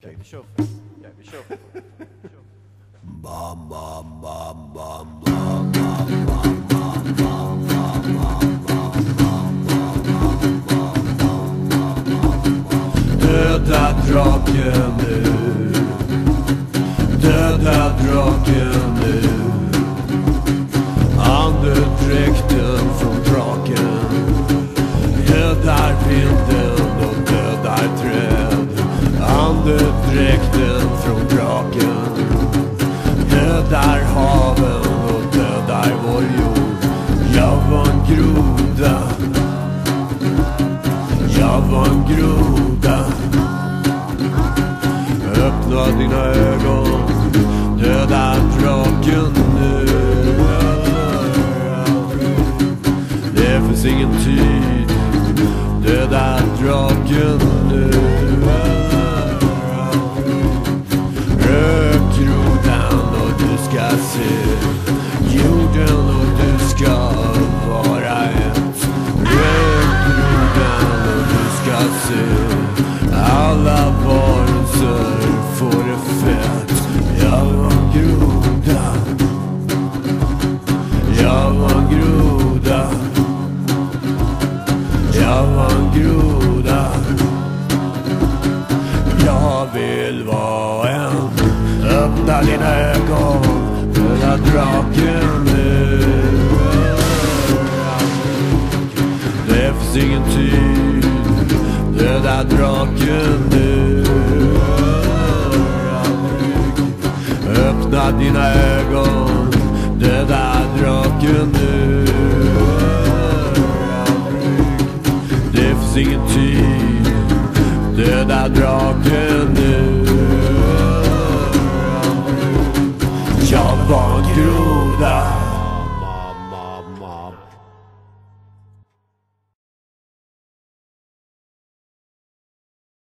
Okej, vi kör för det. Okej, vi kör för det. Bam, bam, bam, bam, bam, bam, bam, bam, bam, bam. Döda draken nu. Döda draken nu. Andedräkten från draken dödar vinden och dödar träd. Andedräkten från draken dödar haven och dödar vår jord. Jag var en groda. Jag var en groda. Öppna dina ögon. Döda draken nu. Det finns ingen tid. Döda draken nu. Rökgrodan och du ska se jorden och du ska vara ett. Rökgrodan och du ska se alla varelser får det fett. Jag var en groda. Jag var en groda. Jag var en groda. Jag vill vara en. Öppna dina ögon. Döda draken nu. Det finns ingen tid. Döda draken nu. Öppna dina ögon.